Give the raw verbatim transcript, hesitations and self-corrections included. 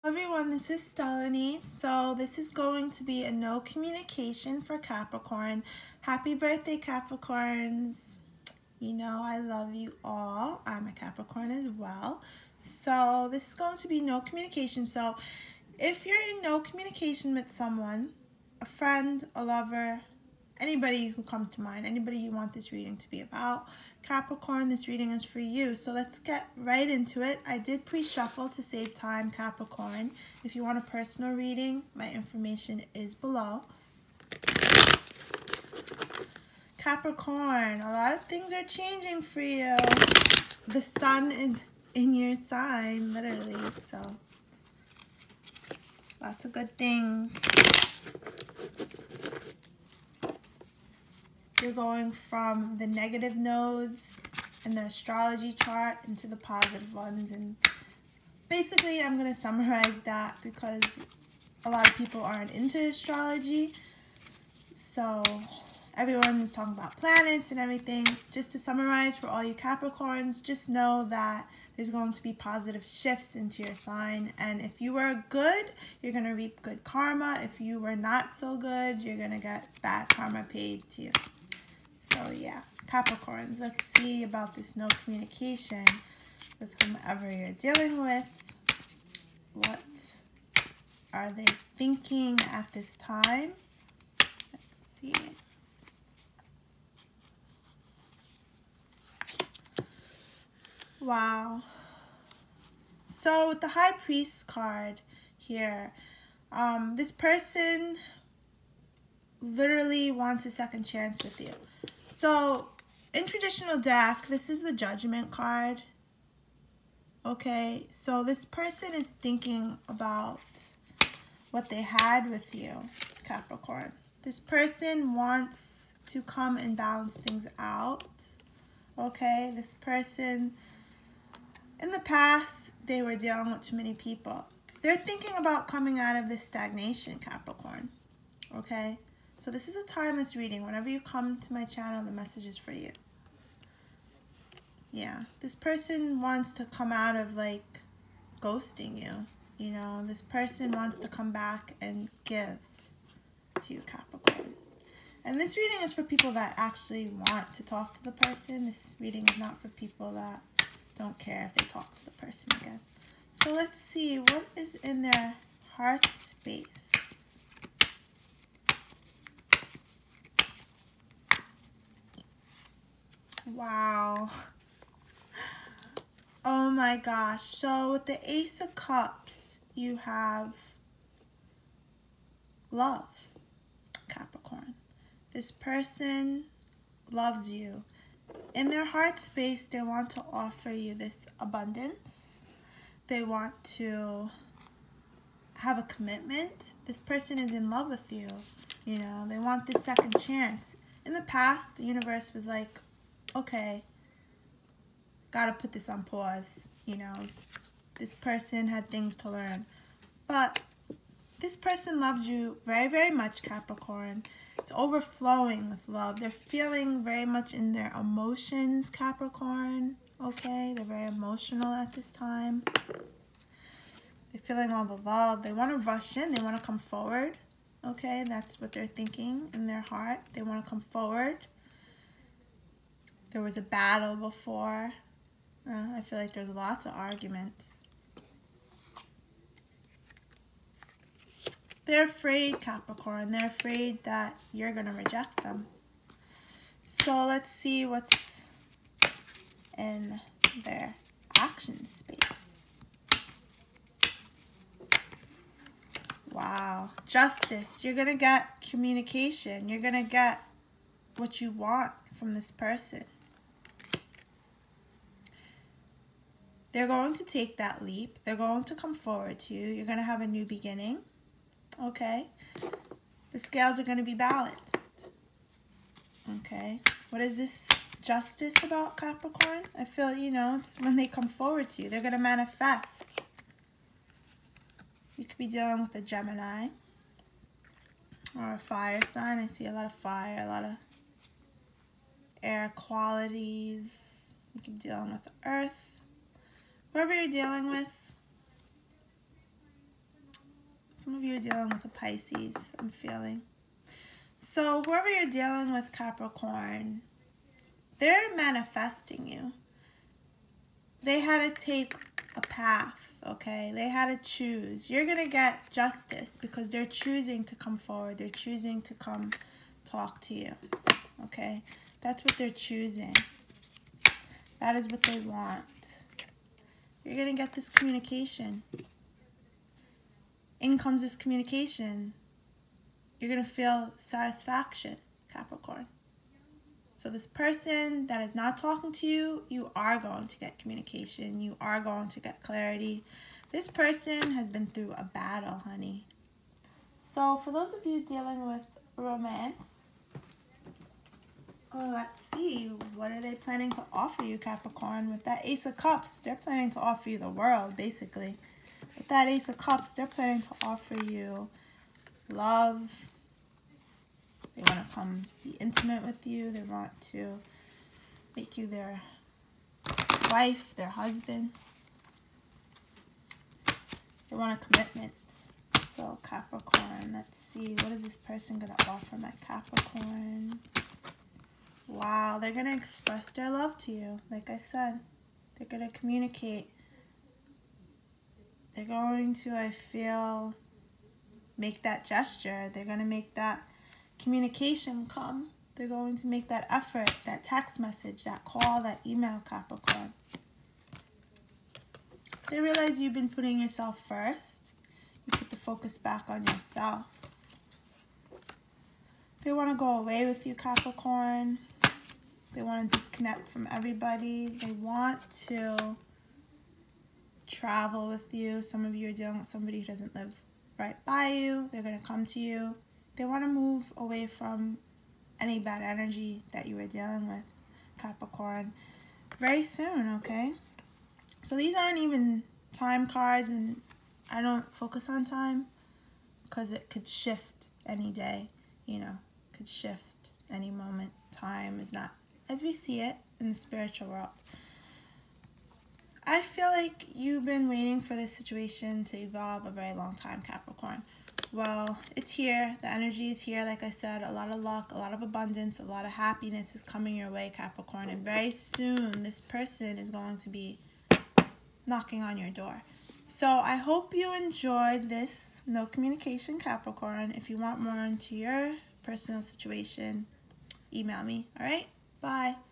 Everyone, this is Stellanie. So this is going to be a no communication for Capricorn. Happy birthday, Capricorns. You know I love you all. I'm a Capricorn as well. So this is going to be no communication. So if you're in no communication with someone, a friend, a lover, anybody who comes to mind, anybody you want this reading to be about, Capricorn, this reading is for you. So let's get right into it. I did pre-shuffle to save time, Capricorn. If you want a personal reading, my information is below. Capricorn, a lot of things are changing for you. The sun is in your sign, literally, so lots of good things. You're going from the negative nodes in the astrology chart into the positive ones, and basically I'm going to summarize that because a lot of people aren't into astrology, so everyone is talking about planets and everything. Just to summarize for all you Capricorns, just know that there's going to be positive shifts into your sign, and if you were good, you're going to reap good karma. If you were not so good, you're going to get bad karma paid to you. So yeah, Capricorns, let's see about this no communication with whomever you're dealing with. What are they thinking at this time? Let's see. Wow. So with the High Priest card here, um, this person literally wants a second chance with you. So in traditional deck, this is the Judgment card. Okay, so this person is thinking about what they had with you, Capricorn. This person wants to come and balance things out. Okay, this person, in the past, they were dealing with too many people. They're thinking about coming out of this stagnation, Capricorn. Okay, so this is a timeless reading. Whenever you come to my channel, the message is for you. Yeah, this person wants to come out of like ghosting you. You know, this person wants to come back and give to you, Capricorn. And this reading is for people that actually want to talk to the person. This reading is not for people that don't care if they talk to the person again. So let's see, what is in their heart space? Wow. Oh my gosh. So with the Ace of Cups, you have love, Capricorn. This person loves you. In their heart space, they want to offer you this abundance. They want to have a commitment. This person is in love with you. You know, they want this second chance. In the past, the universe was like, okay, gotta put this on pause. You know, this person had things to learn. But this person loves you very, very much, Capricorn. It's overflowing with love. They're feeling very much in their emotions, Capricorn. Okay, they're very emotional at this time. They're feeling all the love. They want to rush in. They want to come forward. Okay, that's what they're thinking in their heart. They want to come forward. There was a battle before. Uh, I feel like there's lots of arguments. They're afraid, Capricorn. They're afraid that you're going to reject them. So let's see what's in their action space. Wow. Justice. You're going to get communication. You're going to get what you want from this person. They're going to take that leap. They're going to come forward to you. You're going to have a new beginning. Okay. The scales are going to be balanced. Okay. What is this justice about, Capricorn? I feel, you know, it's when they come forward to you. They're going to manifest. You could be dealing with a Gemini or a fire sign. I see a lot of fire, a lot of air qualities. You could be dealing with Earth. Whoever you're dealing with, Some of you are dealing with a Pisces, I'm feeling. So whoever you're dealing with, Capricorn, they're manifesting you. They had to take a path, okay? They had to choose. You're going to get justice because they're choosing to come forward. They're choosing to come talk to you, okay? That's what they're choosing. That is what they want. You're going to get this communication. In comes this communication. You're going to feel satisfaction, Capricorn. So this person that is not talking to you, you are going to get communication. You are going to get clarity. This person has been through a battle, honey. So for those of you dealing with romance, well, let's see. What are they planning to offer you, Capricorn? With that Ace of Cups, they're planning to offer you the world, basically. With that Ace of Cups, they're planning to offer you love. They want to come be intimate with you. They want to make you their wife, their husband. They want a commitment. So Capricorn, let's see. What is this person going to offer my Capricorn? Wow, they're going to express their love to you. Like I said, they're going to communicate. They're going to, I feel, make that gesture. They're going to make that communication come. They're going to make that effort, that text message, that call, that email, Capricorn. They realize you've been putting yourself first. You put the focus back on yourself. They want to go away with you, Capricorn. They want to disconnect from everybody. They want to travel with you. Some of you are dealing with somebody who doesn't live right by you. They're going to come to you. They want to move away from any bad energy that you were dealing with, Capricorn, very soon, okay? So these aren't even time cards, and I don't focus on time because it could shift any day, you know, could shift any moment. Time is not as we see it in the spiritual world. I feel like you've been waiting for this situation to evolve a very long time, Capricorn. Well, it's here. The energy is here. Like I said, a lot of luck, a lot of abundance, a lot of happiness is coming your way, Capricorn. And very soon, this person is going to be knocking on your door. So I hope you enjoyed this No Communication, Capricorn. If you want more into your personal situation, email me. All right? Bye.